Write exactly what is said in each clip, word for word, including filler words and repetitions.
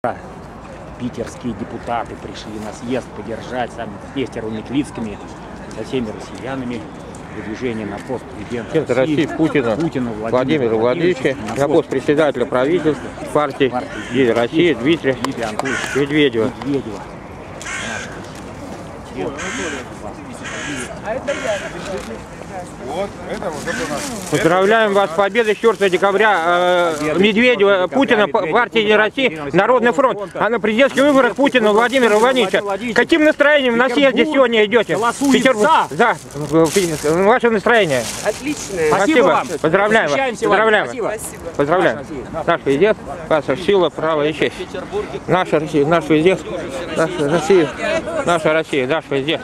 Питерские депутаты пришли на съезд поддержать сами с Нестеровыми Клицкими, со всеми россиянами выдвижение на пост президента России, России Путина, Путина Владимира Владимировича, на пост председателя правительства партии, партии России Дмитрия Медведева. Медведева. Вот, это вот это у нас. Поздравляем вас с победой четвёртого декабря э, Медведева, Путина, партии России, Народный фронт. А на президентских выборах Путина Владимира Владимировича. Каким настроением на съезде сегодня идете? Петербург. За. Ваше настроение. Отличное. Спасибо вам. Поздравляем вас. Поздравляем вас. Поздравляем. Наш президент, ваша сила, право и честь. Наша Россия, наш президент, наша Россия, наша Россия, наш президент.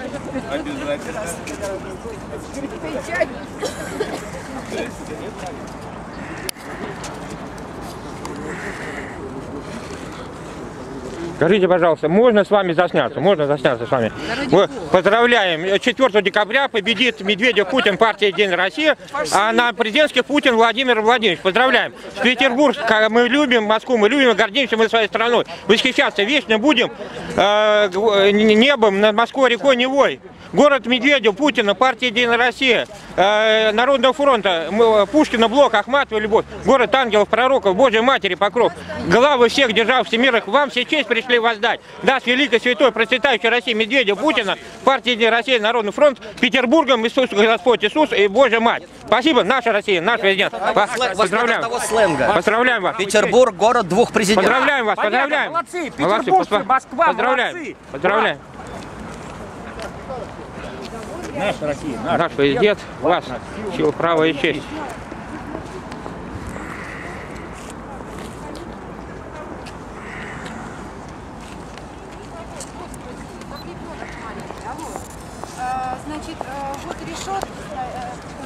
Скажите, пожалуйста, можно с вами засняться? Можно засняться с вами? Мы поздравляем. четвёртого декабря победит Медведев, Путин, партия Единая Россия, а на президентских Путин Владимир Владимирович. Поздравляем. В Петербург мы любим, Москву мы любим, гордимся мы своей страной. Восхищаться вечно будем э, небом над Москвой, рекой Невой. Город Медведев, Путина, партия Единая Россия, э, Народного фронта, Пушкина, Блок, Ахматова, Любовь, город ангелов, пророков, Божьей Матери, покров. Главы всех держав всемирных, вам все честь пришли воздать. Да, с великой, святой, процветающей России Медведев, Путина, партия Единая Россия, Народный фронт, Петербургом, Иисус, Господь Иисус и Божья Мать. Спасибо, наша Россия, наш президент. Поздравляем. Поздравляем вас. Петербург, город двух президентов. Поздравляем вас, поздравляем. Молодцы, Молодцы, Петербург, Москва, поздравляем. молодцы. Поздравляем. Наша Россия, наш, наш президент, вас, сила, право и честь. Значит, вот решетки